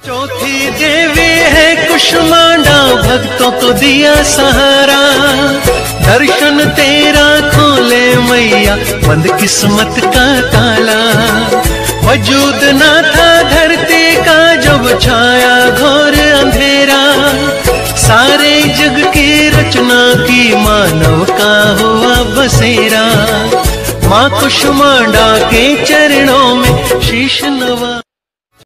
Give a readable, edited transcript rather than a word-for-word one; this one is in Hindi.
चौथी देवी है कुष्मांडा, भक्तों को दिया सहारा। दर्शन तेरा खोले मैया, बंद किस्मत का ताला। वजूद ना था धरती का जब छाया घोर अंधेरा। सारे जग की रचना की मानव का हुआ बसेरा। माँ कुष्मांडा के चरणों में शीश नवा।